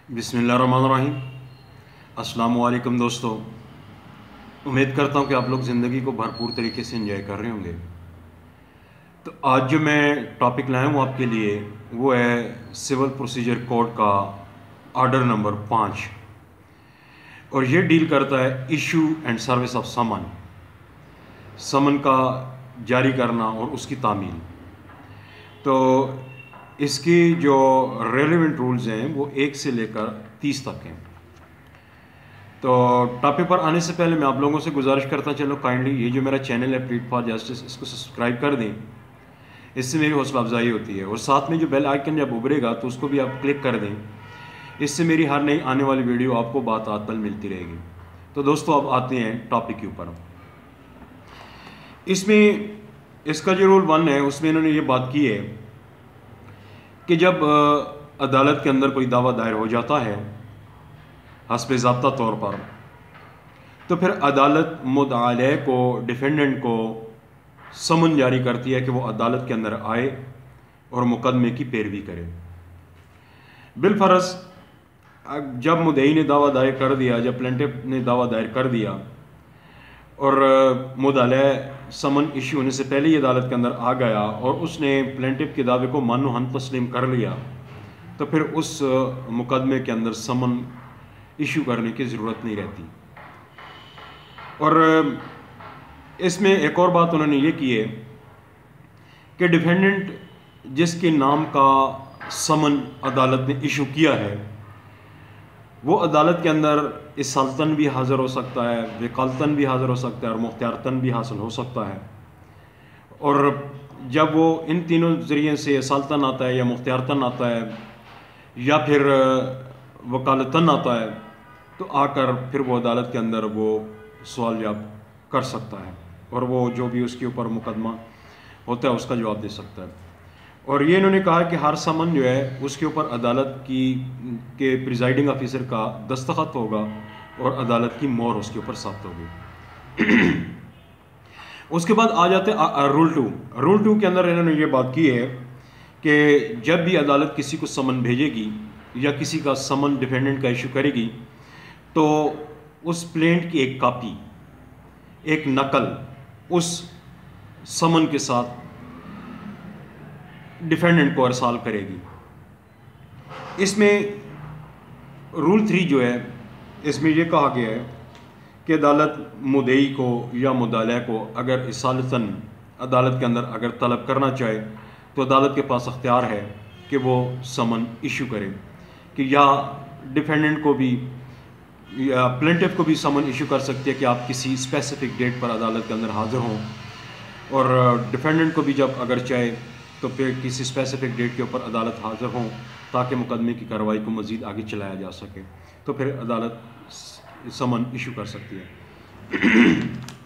बिस्मिल्लाहिर्रहमानिर्रहीम। अस्सलामु अलैकुम दोस्तों, उम्मीद करता हूँ कि आप लोग ज़िंदगी को भरपूर तरीके से एंजॉय कर रहे होंगे। तो आज जो मैं टॉपिक लाया हूँ आपके लिए वो है सिविल प्रोसीजर कोड का ऑर्डर नंबर 5, और ये डील करता है issue and service of summons, summons का जारी करना और उसकी तामील। तो इसकी जो रेलेवेंट रूल्स हैं वो 1 से लेकर 30 तक हैं। तो टॉपिक पर आने से पहले मैं आप लोगों से गुजारिश करता चलो काइंडली ये जो मेरा चैनल है प्लीट फॉर जस्टिस, इसको सब्सक्राइब कर दें, इससे मेरी हौसला अफजाई होती है। और साथ में जो बेल आइकन जब उभरेगा तो उसको भी आप क्लिक कर दें, इससे मेरी हर नई आने वाली वीडियो आपको बात मिलती रहेगी। तो दोस्तों अब आते हैं टॉपिक के ऊपर। इसमें इसका जो रूल 1 है उसमें इन्होंने ये बात की है कि जब अदालत के अंदर कोई दावा दायर हो जाता है हस्ब ज़ाब्ता तौर पर, तो फिर अदालत मुद्दाअ को, डिफेंडेंट को समन जारी करती है कि वो अदालत के अंदर आए और मुकदमे की पैरवी करे। बिलफरज जब मुद्दई ने दावा दायर कर दिया, जब प्लेंटिफ ने दावा दायर कर दिया और मुद्दाअ समन इशू होने से पहले ही अदालत के अंदर आ गया और उसने प्लेंटिफ के दावे को मानो हन तस्लीम कर लिया, तो फिर उस मुकदमे के अंदर समन इशू करने की ज़रूरत नहीं रहती। और इसमें एक और बात उन्होंने ये की है कि डिफेंडेंट जिसके नाम का समन अदालत ने इशू किया है वो अदालत के अंदर इसालतन भी हाज़िर हो सकता है, वकालतन भी हाज़िर हो सकता है और मुख्तियारतन भी हासिल हो सकता है। और जब वो इन तीनों ज़रिए से इसालतन आता है या मुख्तियारतन आता है या फिर वकालतन आता है, तो आकर फिर वो अदालत के अंदर वो सवाल जवाब कर सकता है और वो जो भी उसके ऊपर मुकदमा होता है उसका जवाब दे सकता है। और ये इन्होंने कहा कि हर समन जो है उसके ऊपर अदालत के प्रिजाइडिंग ऑफिसर का दस्तखत होगा और अदालत की मोहर उसके ऊपर साबित होगी। उसके बाद आ जाते हैं रूल 2। रूल 2 के अंदर इन्होंने ये बात की है कि जब भी अदालत किसी को समन भेजेगी या किसी का समन डिफेंडेंट का इशू करेगी, तो उस प्लेंट की एक कॉपी, एक नकल उस समन के साथ डिफेंडेंट को अरसाल करेगी। इसमें रूल 3 जो है इसमें यह कहा गया है कि अदालत मुद्दई को या मुद्दाअ को अगर इसालतन अदालत के अंदर अगर तलब करना चाहे तो अदालत के पास अख्तियार है कि वो समन इशू करे, कि या डिफेंडेंट को भी या प्लेंटिफ को भी समन इशू कर सकती है कि आप किसी स्पेसिफिक डेट पर अदालत के अंदर हाज़िर हों, और डिफेंडेंट को भी जब अगर चाहे तो फिर किसी स्पेसिफिक डेट के ऊपर अदालत हाज़िर हों ताकि मुकदमे की कार्रवाई को मज़ीद आगे चलाया जा सके, तो फिर अदालत समन इशू कर सकती है।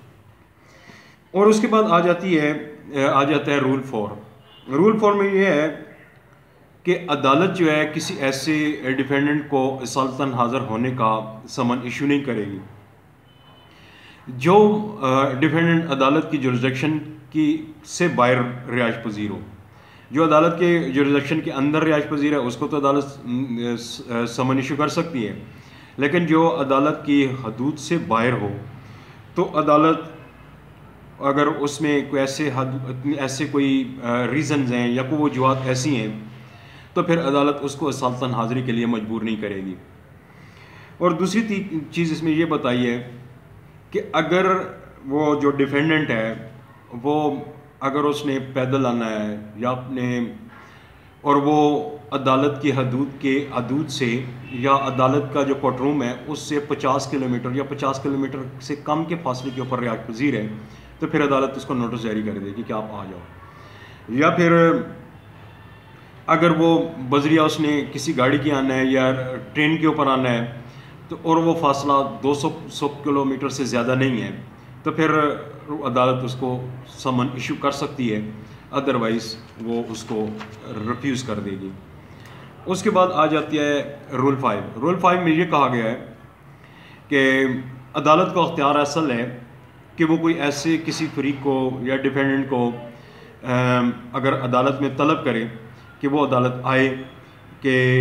और उसके बाद आ जाता है रूल 4। रूल 4 में यह है कि अदालत जो है किसी ऐसे डिफेंडेंट को इसालतन हाज़िर होने का समन इशू नहीं करेगी जो डिफेंडेंट अदालत की जुरिसडिक्शन की से बाहर रिहाइश पजीर हो। जो अदालत के जुरिसडिक्शन के अंदर रिहाइश पजीर है उसको तो अदालत समन इशू कर सकती है, लेकिन जो अदालत की हदूद से बाहर हो तो अदालत अगर उसमें कोई ऐसे कोई रीज़न्स हैं या कोई वजूहात ऐसी हैं तो फिर अदालत उसको इसालतन हाज़िरी के लिए मजबूर नहीं करेगी। और दूसरी चीज़ इसमें ये बताई है कि अगर वो जो डिफेंडेंट है वो अगर उसने पैदल आना है या अपने, और वो अदालत की हदूद से या अदालत का जो कोर्ट रूम है उससे 50 किलोमीटर या 50 किलोमीटर से कम के फासले के ऊपर रिहाइश पजीर है, तो फिर अदालत उसको नोटिस जारी कर देगी कि आप आ जाओ। या फिर अगर वो बजरिया उसने किसी गाड़ी की आना है या ट्रेन के ऊपर आना है तो और वो फासला 200 किलोमीटर से ज़्यादा नहीं है, तो फिर अदालत उसको समन इशू कर सकती है, अदरवाइज़ वो उसको रिफ्यूज़ कर देगी। उसके बाद आ जाती है रूल 5। रूल 5 में ये कहा गया है कि अदालत का अख्तियार असल है कि वो कोई ऐसे किसी फरीक को या डिफेंडेंट को अगर अदालत में तलब करे कि वो अदालत आए कि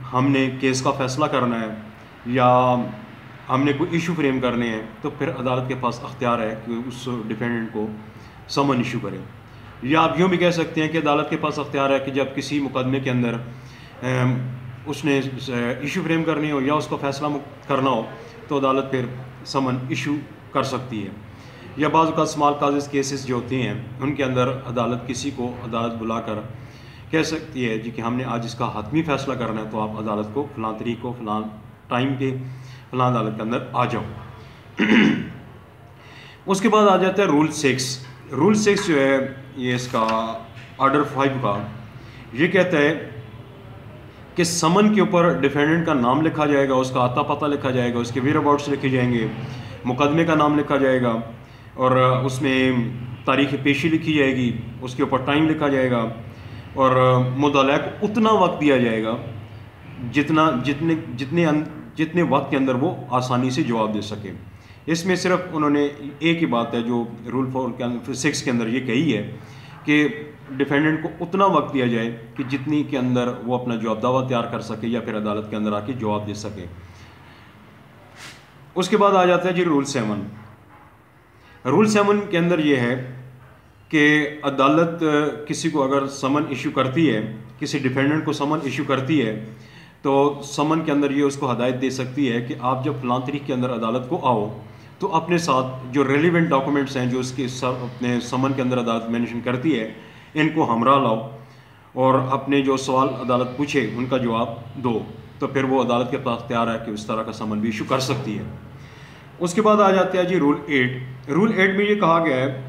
हमने केस का फ़ैसला करना है या हमने कोई इशू फ्रेम करने हैं, तो फिर अदालत के पास अख्तियार है कि उस डिफेंडेंट को समन इशू करे। या आप यूँ भी कह सकते हैं कि अदालत के पास अख्तियार है कि जब किसी मुकदमे के अंदर उसने इशू फ्रेम करनी हो या उसको फ़ैसला करना हो, तो अदालत फिर समन इशू कर सकती है। या बाज़ औक़ात स्मॉल काजेज़ केसेस जो होते हैं उनके अंदर अदालत किसी को अदालत बुलाकर कह सकती है जी कि हमने आज इसका हतमी फ़ैसला करना है, तो आप अदालत को फ़लाँ तारीख को फ़लाँ टाइम के फ़लाँ अदालत के अंदर आ जाओ। उसके बाद आ जाता है रूल 6। रूल 6 जो है ये इसका ऑर्डर 5 का ये कहता है कि समन के ऊपर डिफेंडेंट का नाम लिखा जाएगा, उसका आता पता लिखा जाएगा, उसके वेयर अबाउट्स लिखे जाएंगे, मुकदमे का नाम लिखा जाएगा और उसमें तारीख़ पेशी लिखी जाएगी, उसके ऊपर टाइम लिखा जाएगा और मुद्दअ को उतना वक्त दिया जाएगा जितने वक्त के अंदर वो आसानी से जवाब दे सके। इसमें सिर्फ उन्होंने एक ही बात है जो रूल 6 के अंदर ये कही है कि डिफेंडेंट को उतना वक्त दिया जाए कि जितनी के अंदर वो अपना जवाब दावा तैयार कर सके या फिर अदालत के अंदर आके जवाब दे सके। उसके बाद आ जाता है जी रूल 7। रूल 7 के अंदर ये है कि अदालत किसी को अगर समन इशू करती है, किसी डिफेंडेंट को समन इशू करती है, तो समन के अंदर ये उसको हदायत दे सकती है कि आप जब फ़लाँ तारीख के अंदर अदालत को आओ तो अपने साथ जो रेलिवेंट डॉक्यूमेंट्स हैं जो उसके अपने समन के अंदर अदालत मेंशन करती है इनको हमरा लाओ और अपने जो सवाल अदालत पूछे उनका जवाब दो, तो फिर वो अदालत के पास तैयार है कि उस तरह का समन भी इशू कर सकती है। उसके बाद आ जाता है जी रूल 8। रूल 8 में ये कहा गया है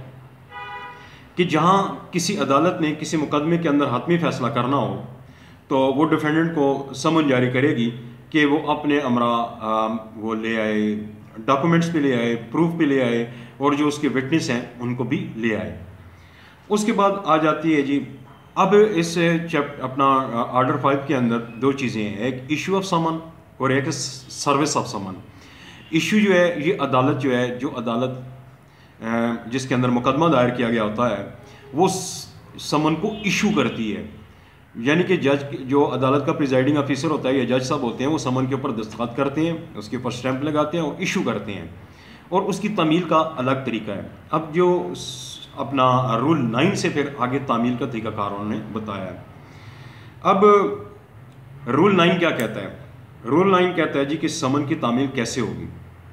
कि जहाँ किसी अदालत ने किसी मुकदमे के अंदर हतमी फ़ैसला करना हो तो वो डिफेंडेंट को समन जारी करेगी कि वो अपने अमरा वो ले आए, डॉक्यूमेंट्स भी ले आए, प्रूफ भी ले आए और जो उसके विटनेस हैं उनको भी ले आए। उसके बाद आ जाती है जी अब इस अपना ऑर्डर 5 के अंदर दो चीज़ें हैं, एक इशू ऑफ समन और एक सर्विस ऑफ समन। इशू जो है ये अदालत जो है जो अदालत जिसके अंदर मुकदमा दायर किया गया होता है वो समन को इशू करती है, यानी कि जज जो अदालत का प्रिजाइडिंग ऑफिसर होता है या जज साहब होते हैं वो समन के ऊपर दस्तखत करते हैं, उसके ऊपर स्टैंप लगाते हैं और इशू करते हैं और उसकी तामील का अलग तरीका है। अब जो अपना रूल 9 से फिर आगे तामील का तरीक़ाकार उन्होंने बताया है। अब रूल 9 क्या कहता है? रूल 9 कहता है जी कि समन की तामील कैसे होगी।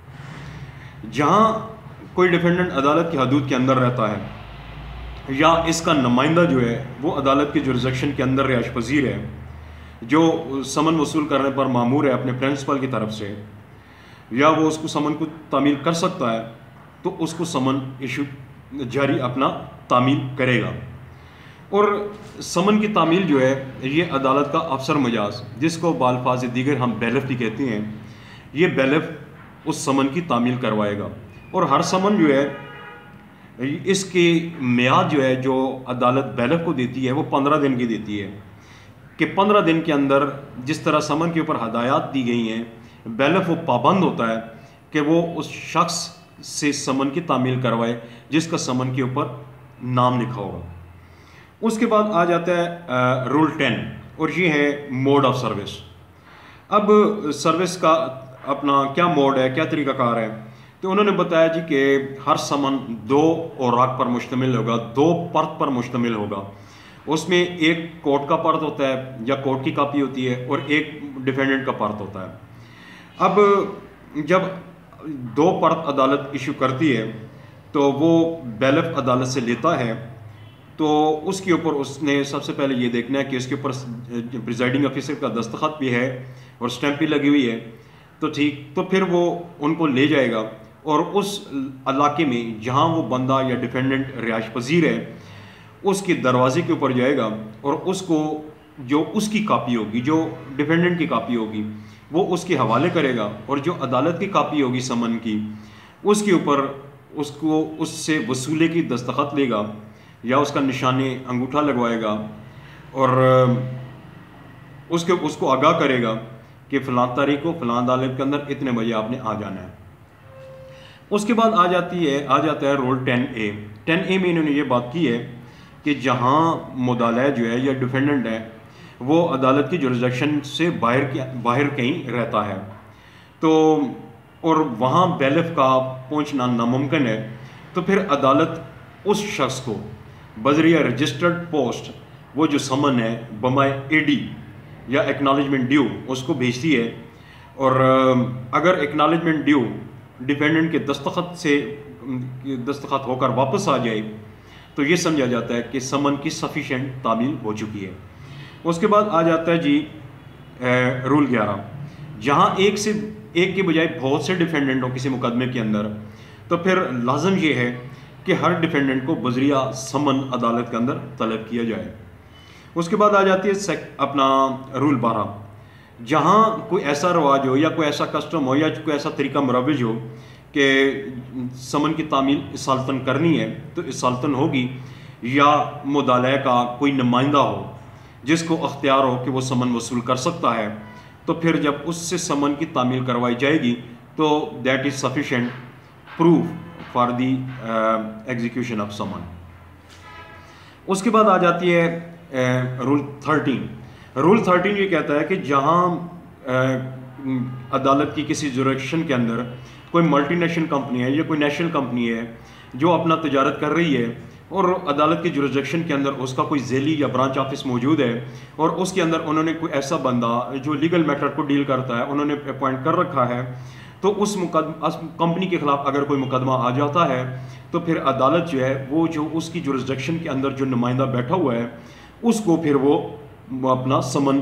जहाँ कोई डिफेंडेंट अदालत की हदूद के अंदर रहता है या इसका नुमाइंदा जो है वो अदालत के जुरिसडिक्शन के अंदर रिहाइश पजीर है, जो समन वसूल करने पर मामूर है अपने प्रिंसिपल की तरफ से, या वो उसको समन को तामील कर सकता है, तो उसको समन इशू जारी अपना तामील करेगा। और समन की तामील जो है ये अदालत का अफसर मजाज, जिसको बालफाज दीगर हम बैलफ भी कहते हैं, ये बैलफ उस समन की तामील करवाएगा। और हर समन जो है इसकी मियाद जो है जो अदालत बैलफ को देती है वो 15 दिन की देती है कि 15 दिन के अंदर जिस तरह समन के ऊपर हदायत दी गई हैं बैलफ वो पाबंद होता है कि वो उस शख्स से समन की तामील करवाए जिसका समन के ऊपर नाम लिखा होगा। उसके बाद आ जाता है रूल 10 और ये है मोड ऑफ सर्विस। अब सर्विस का अपना क्या मोड है, क्या तरीक़ाकार है, तो उन्होंने बताया जी कि हर समन 2 औराक पर मुश्तमिल होगा, 2 परत पर मुश्तमिल होगा। उसमें एक कोर्ट का परत होता है या कोर्ट की कापी होती है और एक डिफेंडेंट का परत होता है। अब जब 2 परत अदालत इशू करती है तो वो बैलफ अदालत से लेता है, तो उसके ऊपर उसने सबसे पहले ये देखना है कि उसके ऊपर प्रिजाइडिंग ऑफिसर का दस्तखत भी है और स्टैंप भी लगी हुई है, तो ठीक, तो फिर वो उनको ले जाएगा और उस इलाके में जहाँ वो बंदा या डिफेंडेंट रिहाइश पजीर है उसके दरवाजे के ऊपर जाएगा और उसको जो उसकी कापी होगी, जो डिफेंडेंट की कापी होगी, वो उसके हवाले करेगा और जो अदालत की कापी होगी समन की उसके ऊपर उसको उससे वसूले की दस्तखत लेगा या उसका निशाने अंगूठा लगवाएगा और उसको आगाह करेगा कि फ़लाँ तारीख को फ़लाँ अदालत के अंदर इतने बजे आपने आ जाना है। उसके बाद आ जाता है रूल 10A। 10A में इन्होंने ये बात की है कि जहाँ मुद्दअ जो है या डिफेंडेंट है वो अदालत की जुरिसडिक्शन से बाहर कहीं रहता है, तो और वहाँ बैलेफ का पहुँचना नामुमकिन है, तो फिर अदालत उस शख्स को बजरिया रजिस्टर्ड पोस्ट वो जो समन है बमाए एडी या एक्नॉलेजमेंट ड्यू उसको भेजती है। और अगर एक्नॉलेजमेंट ड्यू डिफेंडेंट के दस्तखत होकर वापस आ जाए तो ये समझा जाता है कि समन की सफिशेंट तामील हो चुकी है। उसके बाद आ जाता है जी रूल 11, जहाँ एक के बजाय बहुत से डिफेंडेंट हो किसी मुकदमे के अंदर, तो फिर लाजम ये है कि हर डिफेंडेंट को बजरिया समन अदालत के अंदर तलब किया जाए। उसके बाद आ जाती है अपना रूल 12, जहाँ कोई ऐसा रवाज हो या कोई ऐसा कस्टम हो या कोई ऐसा तरीका मुरव्वज हो कि समन की तामील इसालतन करनी है, तो इसालतन होगी, या मुदालया का कोई नुमाइंदा हो जिसको अख्तियार हो कि वो समन वसूल कर सकता है, तो फिर जब उससे समन की तामील करवाई जाएगी तो that is sufficient proof for the execution of summons. उसके बाद आ जाती है रूल 13। रूल 13 ये कहता है कि जहाँ अदालत की किसी जुरिसडिक्शन के अंदर कोई मल्टीनेशनल कंपनी है या कोई नेशनल कंपनी है जो अपना तजारत कर रही है और अदालत की जुरिसडिक्शन के अंदर उसका कोई झेली या ब्रांच ऑफिस मौजूद है और उसके अंदर उन्होंने कोई ऐसा बंदा जो लीगल मैटर को डील करता है उन्होंने अपॉइंट कर रखा है, तो उस कंपनी के खिलाफ अगर कोई मुकदमा आ जाता है तो फिर अदालत जो है वो जो उसकी जुरिसडिक्शन के अंदर जो नुमाइंदा बैठा हुआ है उसको फिर वो अपना समन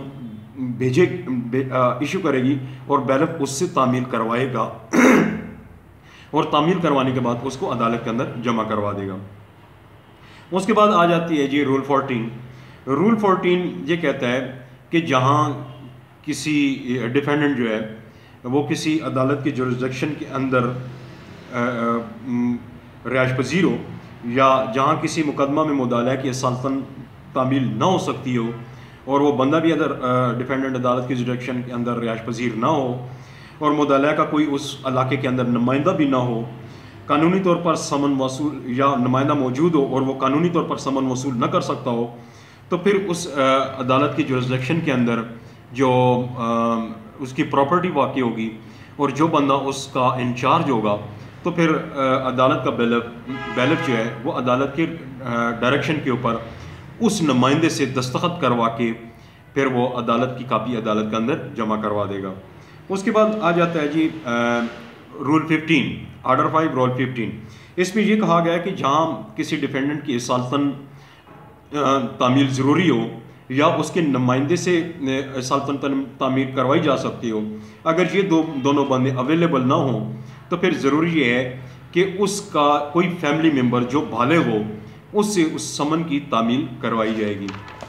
इशू करेगी और बैलेफ उससे तामील करवाएगा और तामील करवाने के बाद उसको अदालत के अंदर जमा करवा देगा। उसके बाद आ जाती है जी रूल 14। रूल 14 ये कहता है कि जहाँ किसी डिफेंडेंट जो है वो किसी अदालत की जुरिसडिक्शन के अंदर रिहाइश पजीर हो या जहाँ किसी मुकदमा में मुदालया की इसालतन तामील ना हो सकती हो और वो बंदा भी अगर डिफेंडेंट अदालत की जुरिसडिक्शन के अंदर रिहाइश पजीर ना हो और मुदालया का कोई उस इलाके के अंदर नुमाइंदा भी ना हो, कानूनी तौर पर समन वसूल या नुमाइंदा मौजूद हो और वो कानूनी तौर पर समन वसूल न कर सकता हो, तो फिर उस अदालत की जुरिसडिक्शन के अंदर जो उसकी प्रॉपर्टी वाक़ई होगी और जो बंदा उसका इंचार्ज होगा, तो फिर अदालत का बैलेफ जो है वो अदालत के डायरेक्शन के ऊपर उस नुमाइंदे से दस्तखत करवा के फिर वो अदालत की कापी अदालत के अंदर जमा करवा देगा। उसके बाद आ जाता है जी रूल 15, आर्डर 5 रूल 15। इसमें यह कहा गया है कि जहाँ किसी डिफेंडेंट की इसालतन तामील ज़रूरी हो या उसके नुमाइंदे से इसालतन तामील करवाई जा सकती हो, अगर ये दोनों बंदे अवेलेबल ना हों तो फिर ज़रूरी ये है कि उसका कोई फैमिली मेम्बर जो बालिग हो उससे उस समन की तामील करवाई जाएगी।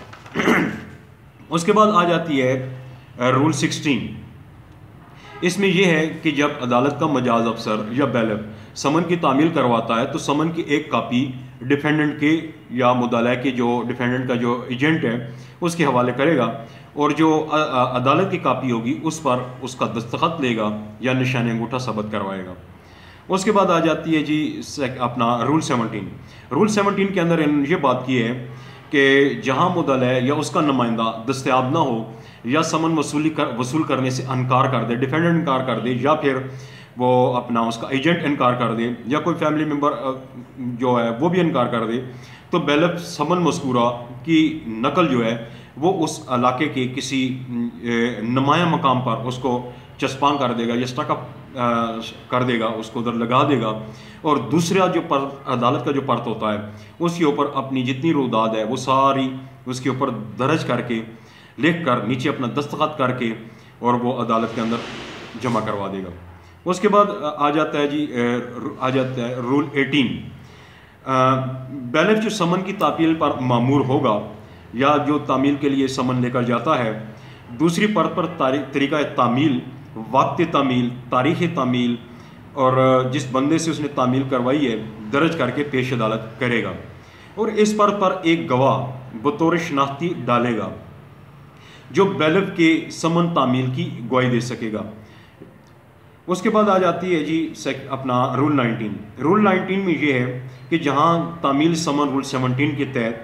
उसके बाद आ जाती है रूल 16। इसमें यह है कि जब अदालत का मजाज अफसर या बैलेफ समन की तामील करवाता है तो समन की एक कापी डिफेंडेंट के या मुदालया के जो डिफेंडेंट का जो एजेंट है उसके हवाले करेगा और जो अदालत की कापी होगी उस पर उसका दस्तखत लेगा या निशान अंगूठा सबत करवाएगा। उसके बाद आ जाती है जी अपना रूल 17। रूल 17 के अंदर इन्होंने ये बात की है कि जहाँ मुदालया या उसका नुमाइंदा दस्तयाब ना हो या समन वसूल करने से इनकार कर दे, डिफेंडेंट इनकार कर दे या फिर वो अपना उसका एजेंट इनकार कर दे या कोई फैमिली मेम्बर जो है वो भी इनकार कर दे, तो बैलेफ समन मज़कूरा की नकल जो है वो उस इलाके के किसी नुमाया मकाम पर उसको चस्पान कर देगा या स्टकअप कर देगा, उसको उधर लगा देगा और दूसरा जो अदालत का जो पर्त होता है उसके ऊपर अपनी जितनी रुदाद है वो सारी उसके ऊपर दर्ज करके लिख कर नीचे अपना दस्तखत करके और वो अदालत के अंदर जमा करवा देगा। उसके बाद आ जाता है रूल 18। बैलेफ जो समन की तामील पर मामूर होगा या जो तामील के लिए समन लेकर जाता है, दूसरी परत पर तरीका तामील, वक्त तामील, तारीख़ तामील और जिस बंदे से उसने तामील करवाई है दर्ज करके पेश अदालत करेगा और इस पर एक गवाह बतौर शनाख्ती डालेगा जो बैलेफ के समन तामील की गवाही दे सकेगा। उसके बाद आ जाती है जी अपना रूल 19। रूल 19 में ये है कि जहाँ तामील समन रूल 17 के तहत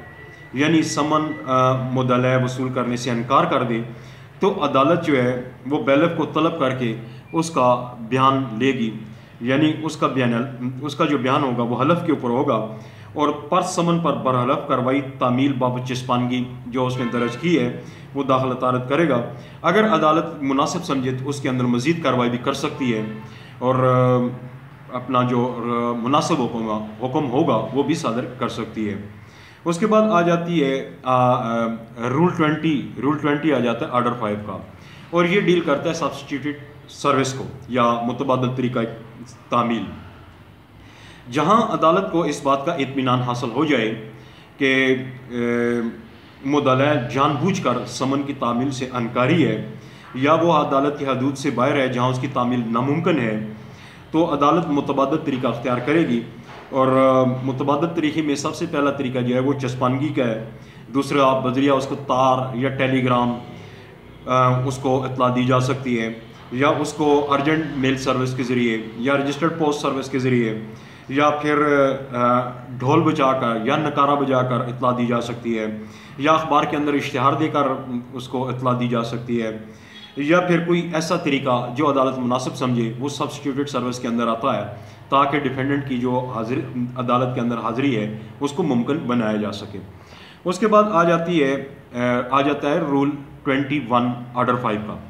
यानी समन मुद्दला वसूल करने से इनकार कर दे, तो अदालत जो है वो बैलफ को तलब करके उसका बयान लेगी, यानी उसका जो बयान होगा वो हलफ के ऊपर होगा, और पर समन पर बरहलफ कार्रवाई तामील बाबत चिस्पानगी जो उसने दर्ज की है वो दाखिल तारद करेगा। अगर अदालत मुनासिब समझे तो उसके अंदर मज़ीद कार्रवाई भी कर सकती है, और अपना जो मुनासिब हुक्म होगा वो भी सादर कर सकती है। उसके बाद आ जाती है रूल 20 आ जाता है आर्डर 5 का, और ये डील करता है सब्स्टिट्यूटेड सर्विस को या मुतबादल तरीका तामील, जहाँ अदालत को इस बात का इत्मीनान हासिल हो जाए कि मुद्दला जानबूझकर समन की तामील से अनकारी है या वो अदालत की हदूद से बाहर है जहाँ उसकी तामील नामुमकिन है, तो अदालत मुतबादल तरीका अख्तियार करेगी। और मुतबादल तरीके में सबसे पहला तरीका जो है वो चस्पानगी का है। दूसरा बजरिया उसको तार या टेलीग्राम उसको इतला दी जा सकती है, या उसको अर्जेंट मेल सर्विस के ज़रिए या रजिस्टर्ड पोस्ट सर्विस के ज़रिए, या फिर ढोल बजाकर या नकारा बजाकर इतला दी जा सकती है, या अखबार के अंदर इश्तिहार देकर उसको इतला दी जा सकती है, या फिर कोई ऐसा तरीका जो अदालत मुनासिब समझे वो सब्स्टिट्यूटेड सर्विस के अंदर आता है, ताकि डिफेंडेंट की जो अदालत के अंदर हाज़िरी है उसको मुमकिन बनाया जा सके। उसके बाद आ जाता है रूल 21 आर्डर 5 का,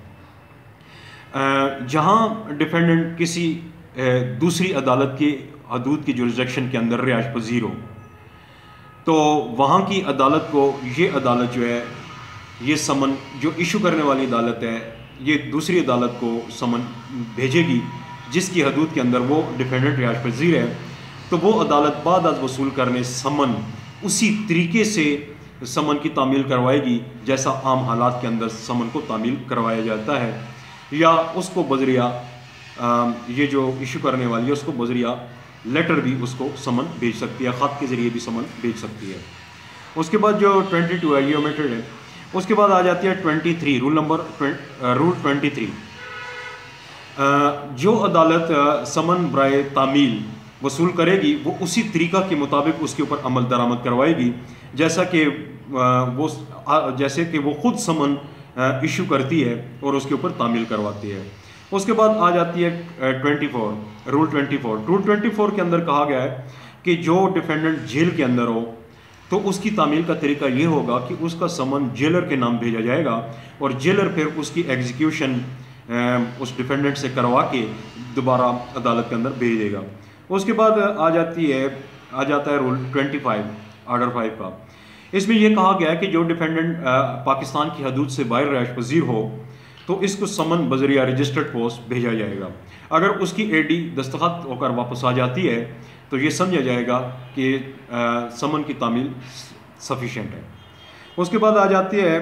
जहाँ डिफेंडेंट किसी दूसरी अदालत की हदूद की जुरिसडिक्शन के अंदर रिहाइश पजीर हो, तो वहाँ की अदालत को ये अदालत जो है ये समन जो इशू करने वाली अदालत है ये दूसरी अदालत को समन भेजेगी जिसकी हदूद के अंदर वो डिफेंडेंट रिहाइश पजीर है, तो वो अदालत बाद अज वसूल करने समन उसी तरीके से समन की तामील करवाएगी जैसा आम हालात के अंदर समन को तामील करवाया जाता है, या उसको बजरिया ये जो इशू करने वाली है उसको बजरिया लेटर भी उसको समन भेज सकती है, ख़त के ज़रिए भी समन भेज सकती है। उसके बाद जो 22 है ये ओमिटेड है। उसके बाद आ जाती है 23 रूल 23, जो अदालत समन बराए तामील वसूल करेगी वो उसी तरीका के मुताबिक उसके ऊपर अमल दरामद करवाएगी जैसे कि वो खुद समन इशू करती है और उसके ऊपर तामील करवाती है। उसके बाद आ जाती है रूल 24 के अंदर कहा गया है कि जो डिफेंडेंट जेल के अंदर हो तो उसकी तामील का तरीका ये होगा कि उसका समन जेलर के नाम भेजा जाएगा और जेलर फिर उसकी एग्जीक्यूशन उस डिफेंडेंट से करवा के दोबारा अदालत के अंदर भेज देगा। उसके बाद आ जाता है रूल 25 आर्डर 5 का। इसमें यह कहा गया है कि जो डिफेंडेंट पाकिस्तान की हदूद से बाहर रिहाइश पजीर हो तो इसको समन बजरिया रजिस्टर्ड पोस्ट भेजा जाएगा। अगर उसकी एडी दस्तखत होकर वापस आ जाती है तो ये समझा जाएगा कि समन की तामील सफिशेंट है। उसके बाद आ जाती है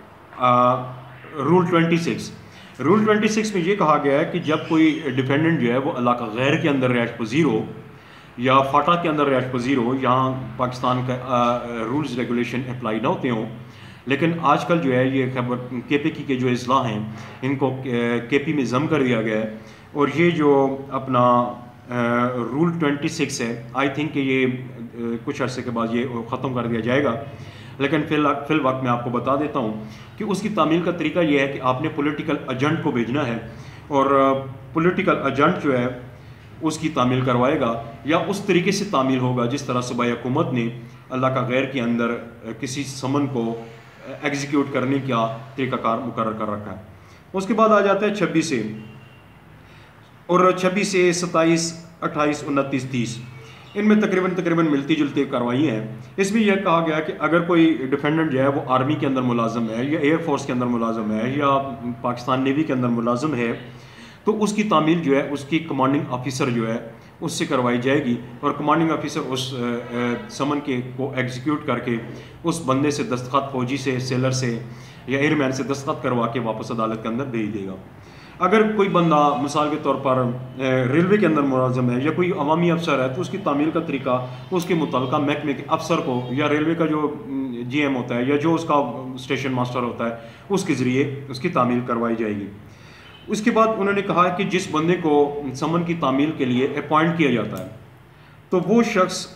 रूल 26 में ये कहा गया है कि जब कोई डिफेंडेंट जो है वो इलाका गैर के अंदर रिहाइश पजीर हो या फाटा के अंदर रिहाइश पजीर हो, यहाँ पाकिस्तान का रूल्स रेगुलेशन अप्लाई ना होते हों, लेकिन आजकल जो है ये खबर KPK के जो अजला हैं इनको KP में जम कर दिया गया है और ये जो अपना रूल 26 है आई थिंक कि ये कुछ अर्से के बाद ये ख़त्म कर दिया जाएगा, लेकिन फिल वक्त मैं आपको बता देता हूँ कि उसकी तामील का तरीका ये है कि आपने पॉलिटिकल एजेंट को भेजना है और पॉलिटिकल एजेंट जो है उसकी तामील करवाएगा या उस तरीके से तामील होगा जिस तरह सूबाई हुकूमत ने इलाका गैर के अंदर किसी समन को एग्जीक्यूट करने का तरीक़ाकार मुकर्रर कर रखा है। उसके बाद आ जाता है 26 से, और 26 से 27, 28, 29, 30 इनमें तकरीबन मिलती जुलती कार्रवाई हैं। इसमें यह कहा गया कि अगर कोई डिफेंडेंट जो है वो आर्मी के अंदर मुलाजम है या एयरफोर्स के अंदर मुलाजम है या पाकिस्तान नेवी के अंदर मुलाजम है तो उसकी तामील जो है उसकी कमांडिंग ऑफिसर जो है उससे करवाई जाएगी और कमांडिंग ऑफिसर उस समन के को एग्जीक्यूट करके उस बंदे से दस्तखत फौजी से, सेलर से या एयरमैन से दस्तखत करवा के वापस अदालत के अंदर भेज देगा। अगर कोई बंदा मिसाल के तौर पर रेलवे के अंदर मुलाजम है या कोई अवामी अफसर है तो उसकी तामील का तरीका उसके मुतल्लिका महकमे के अफसर को या रेलवे का जो GM होता है या जो उसका स्टेशन मास्टर होता है उसके ज़रिए उसकी तामील करवाई जाएगी। उसके बाद उन्होंने कहा कि जिस बंदे को समन की तामील के लिए अपॉइंट किया जाता है तो वो शख्स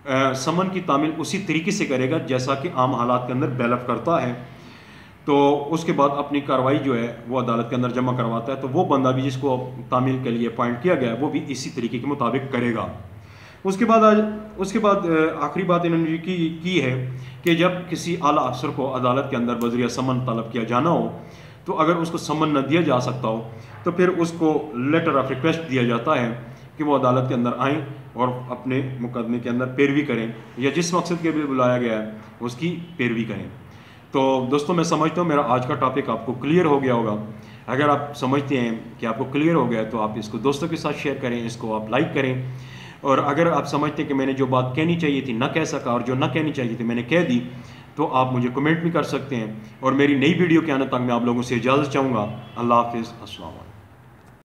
समन की तामील उसी तरीके से करेगा जैसा कि आम हालात के अंदर बैलफ करता है। तो उसके बाद अपनी कार्रवाई जो है वो अदालत के अंदर जमा करवाता है। तो वो बंदा भी जिसको तामील के लिए अपॉइंट किया गया है वो भी इसी तरीके के मुताबिक करेगा। उसके बाद आखिरी बात इन्होंने की है कि जब किसी आला अफसर को अदालत के अंदर बजरिया समन तलब किया जाना हो, तो अगर उसको समन न दिया जा सकता हो तो फिर उसको लेटर ऑफ रिक्वेस्ट दिया जाता है कि वो अदालत के अंदर आएँ और अपने मुकदमे के अंदर पैरवी करें, या जिस मकसद के लिए बुलाया गया है उसकी पैरवी करें। तो दोस्तों, मैं समझता हूँ मेरा आज का टॉपिक आपको क्लियर हो गया होगा। अगर आप समझते हैं कि आपको क्लियर हो गया तो आप इसको दोस्तों के साथ शेयर करें, इसको आप लाइक करें। और अगर आप समझते हैं कि मैंने जो बात कहनी चाहिए थी ना कह सका और जो ना कहनी चाहिए थी मैंने कह दी, तो आप मुझे कमेंट भी कर सकते हैं। और मेरी नई वीडियो के आने तक मैं आप लोगों से इजाज़त चाहूँगा। अल्लाह हाफिज़, अस्सलाम वालेकुम।